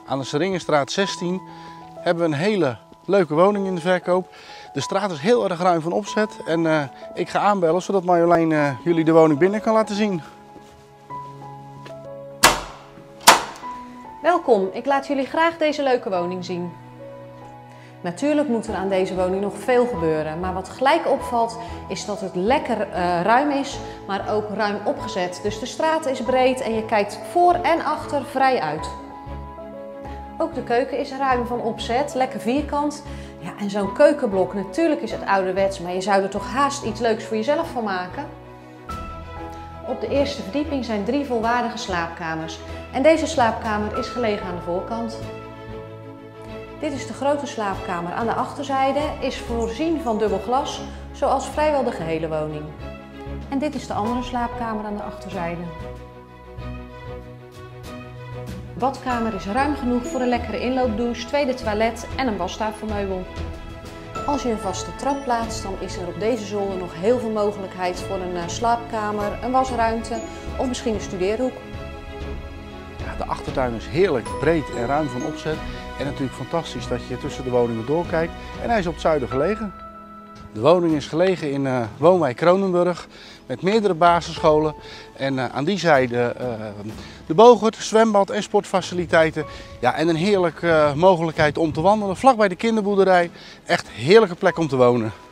Aan de Seringenstraat 16 hebben we een hele leuke woning in de verkoop. De straat is heel erg ruim van opzet en ik ga aanbellen zodat Marjolein jullie de woning binnen kan laten zien. Welkom, ik laat jullie graag deze leuke woning zien. Natuurlijk moet er aan deze woning nog veel gebeuren, maar wat gelijk opvalt is dat het lekker ruim is, maar ook ruim opgezet. Dus de straat is breed en je kijkt voor en achter vrij uit. Ook de keuken is ruim van opzet, lekker vierkant. Ja, en zo'n keukenblok, natuurlijk is het ouderwets, maar je zou er toch haast iets leuks voor jezelf van maken. Op de eerste verdieping zijn 3 volwaardige slaapkamers. En deze slaapkamer is gelegen aan de voorkant. Dit is de grote slaapkamer aan de achterzijde, is voorzien van dubbel glas, zoals vrijwel de gehele woning. En dit is de andere slaapkamer aan de achterzijde. De badkamer is ruim genoeg voor een lekkere inloopdouche, tweede toilet en een wastafelmeubel. Als je een vaste trap plaatst, dan is er op deze zolder nog heel veel mogelijkheid voor een slaapkamer, een wasruimte of misschien een studeerhoek. Ja, de achtertuin is heerlijk breed en ruim van opzet. En natuurlijk fantastisch dat je tussen de woningen doorkijkt. En hij is op het zuiden gelegen. De woning is gelegen in woonwijk Kronenburg met meerdere basisscholen. En aan die zijde de Bogert, zwembad en sportfaciliteiten. Ja, en een heerlijke mogelijkheid om te wandelen vlakbij de kinderboerderij. Echt heerlijke plek om te wonen.